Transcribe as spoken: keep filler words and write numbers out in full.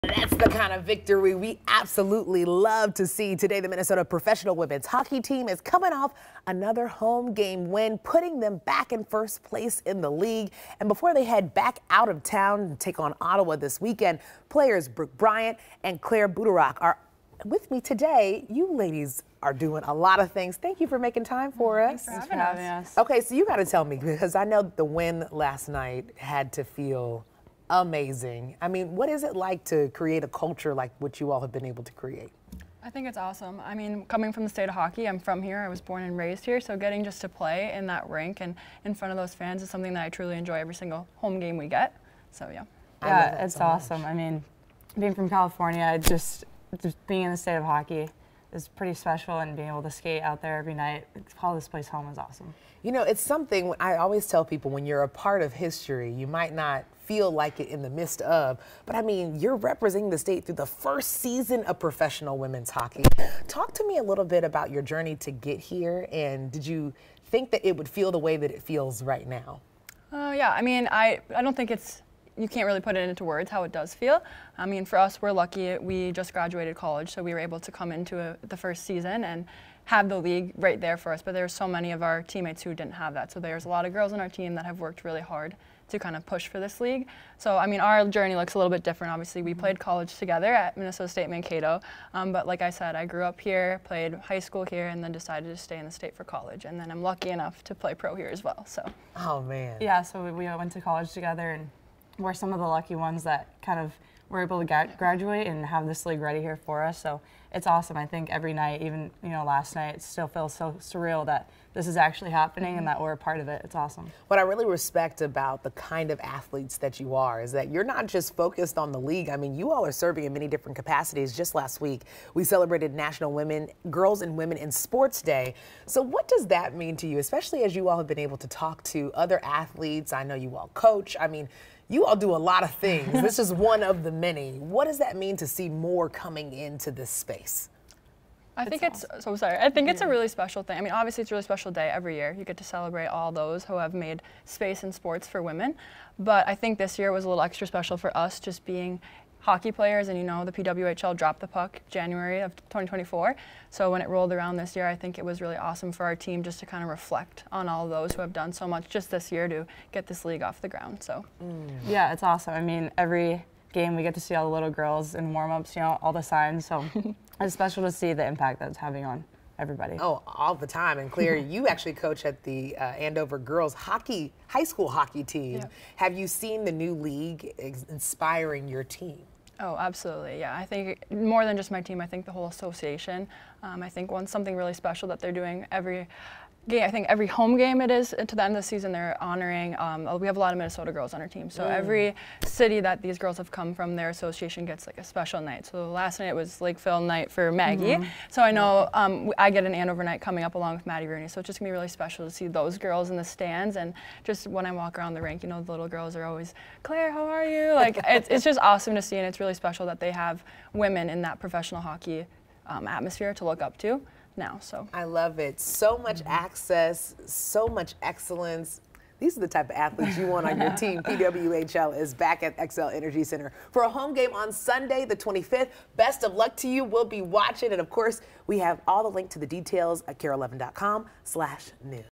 That's the kind of victory we absolutely love to see. Today, the Minnesota professional women's hockey team is coming off another home game win, putting them back in first place in the league. And before they head back out of town and take on Ottawa this weekend, players Brooke, Bryant and Butorac are with me today. You ladies are doing a lot of things. Thank you for making time for oh, us. Thanks for having us. Okay, so you got to tell me, because I know the win last night had to feel amazing. I mean, what is it like to create a culture like what you all have been able to create? I think it's awesome. I mean, coming from the state of hockey, I'm from here. I was born and raised here, so getting just to play in that rink and in front of those fans is something that I truly enjoy every single home game we get. So yeah. Yeah, it's so awesome. much. I mean, being from California, just just being in the state of hockey is pretty special, and being able to skate out there every night, call this place home is awesome. You know, it's something I always tell people, when you're a part of history, you might not feel like it in the midst of, but I mean, you're representing the state through the first season of professional women's hockey. Talk to me a little bit about your journey to get here, and did you think that it would feel the way that it feels right now? Uh, yeah, I mean, I, I don't think it's, you can't really put it into words how it does feel. I mean, for us, we're lucky. We just graduated college, so we were able to come into a, the first season and have the league right there for us. But there's so many of our teammates who didn't have that. So there's a lot of girls on our team that have worked really hard to kind of push for this league. So, I mean, our journey looks a little bit different. Obviously, we played college together at Minnesota State Mankato. Um, but like I said, I grew up here, played high school here, and then decided to stay in the state for college. And then I'm lucky enough to play pro here as well. So. Oh, man. Yeah, so we, we went to college together, and we're some of the lucky ones that kind of were able to get, graduate and have this league ready here for us. So it's awesome. I think every night, even you know last night, it still feels so surreal that this is actually happening and that we're a part of it. It's awesome. What I really respect about the kind of athletes that you are is that you're not just focused on the league. I mean, you all are serving in many different capacities. Just last week, we celebrated National Women, Girls and Women in Sports Day. So what does that mean to you, especially as you all have been able to talk to other athletes? I know you all coach. I mean, you all do a lot of things. This is one of the many. What does that mean to see more coming into this space? I think it's, it's so sorry. I think it's a really special thing. I mean, obviously it's a really special day every year. You get to celebrate all those who have made space in sports for women. But I think this year was a little extra special for us, just being hockey players, and you know, the P W H L dropped the puck January of twenty twenty-four. So when it rolled around this year, I think it was really awesome for our team just to kind of reflect on all those who have done so much just this year to get this league off the ground. So mm. Yeah, it's awesome. I mean, every game we get to see all the little girls in warm-ups, you know, all the signs. So it's special to see the impact that it's having on everybody. Oh, all the time. And Claire, you actually coach at the uh, Andover girls hockey, high school hockey team. Yeah. Have you seen the new league inspiring your team? Oh, absolutely, yeah. I think more than just my team, I think the whole association. Um, I think one something really special that they're doing every game, I think every home game it is, to the end of the season, they're honoring, um, we have a lot of Minnesota girls on our team, so mm. every city that these girls have come from, their association gets like a special night. So last night was Lakeville night for Maggie, mm-hmm. so I know um, I get an Andover night coming up along with Maddie Rooney, so it's just going to be really special to see those girls in the stands. And just when I walk around the rink, you know, the little girls are always, Claire, how are you? Like, it's, it's just awesome to see, and it's really special that they have women in that professional hockey um, atmosphere to look up to now. So I love it. So much mm-hmm. access, so much excellence. These are the type of athletes you want on your team. P W H L is back at X L Energy Center for a home game on Sunday, the twenty-fifth. Best of luck to you. We'll be watching. And of course, we have all the link to the details at K R eleven dot com slash news.